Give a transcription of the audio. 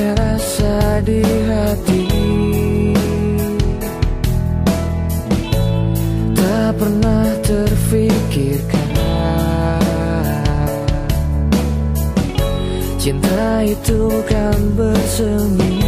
rasa di hati, tak pernah terfikirkan cinta itu kan bersemi